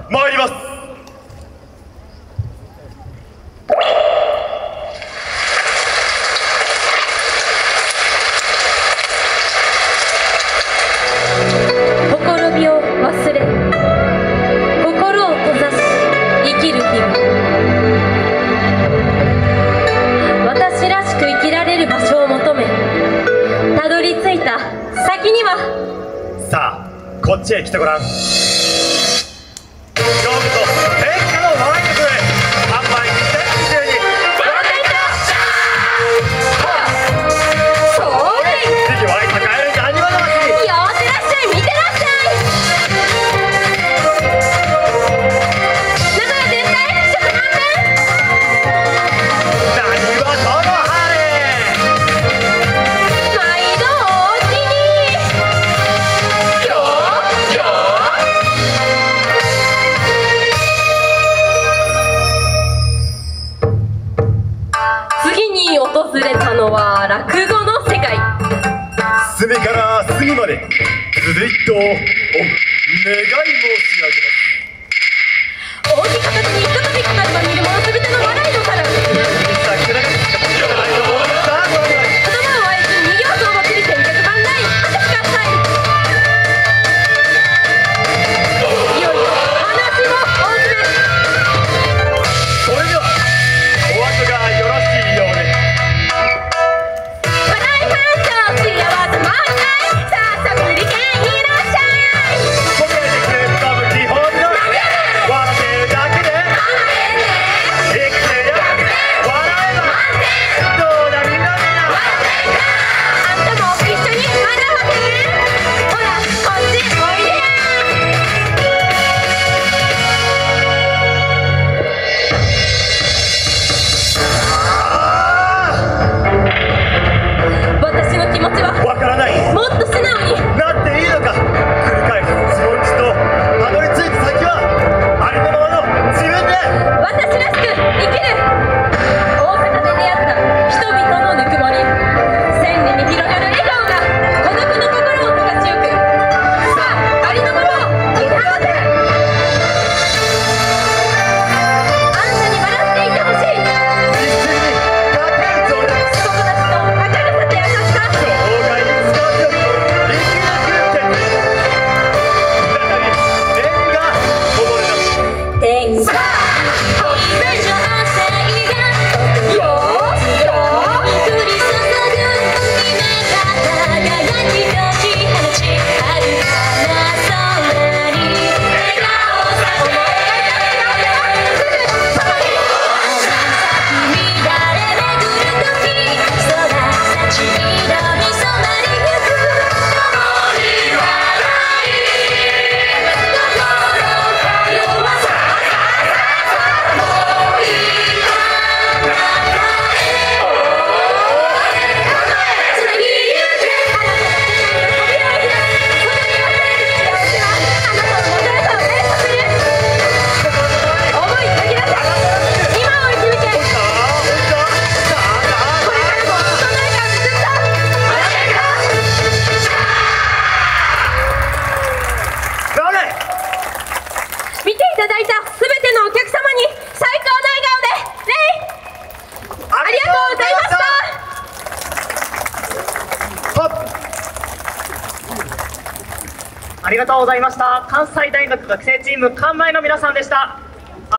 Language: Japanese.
参ります。 ほころびを忘れ、心を閉ざし生きる日々。私らしく生きられる場所を求め、たどり着いた先には、 さあこっちへ来てごらん。ようこそ天下の笑い局へ。販売2022 そうで次期笑い栄えるなにわ魂。 よってらっしゃい、見てらっしゃい。名古屋全体食満点。 なにわとの晴れ。 毎度おおきに。次に訪れたのは落語の世界。 隅から隅まで続いとお願い申し上げます。 大きかたちにひとたびかかれば見る者すべての笑いのから頭をあえず逃げを相場釣り戦略番内果てしかさい。いよいよ話も大詰め。 それではお後がよろしいようで。 笑い反射幸せ満載。早速利権いらっしゃい。 答えてくれたぶ基本の笑ってるだけで生きてりゃ笑えばどうだみんな。 あんたも一緒に笑わせ。ほらこっちおいでや。私の気持ちはわからない。 もっと素直に。 なっていいのか。繰り返す自問自答。たどり着いた先はありのままの自分で。 私らしく生きる。大阪で出会った人々のぬくもり、千里に広がる笑顔が孤独の心を溶かしゆく。さあありのままを生き合わせ。あんたに笑っていてほしい。 一緒にかける情熱。 友達と明るさと優しさ。 障害に使うより生き抜くって再び笑がこぼれ出す。 天下見ていただいたすべてのお客様に最高の笑顔で礼。ありがとうございました。 ありがとうございました。関西大学学生チーム関前の皆さんでした。